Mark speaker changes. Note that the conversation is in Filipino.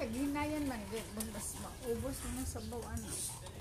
Speaker 1: ginayan man, mas maubos na ng sabaw, ano.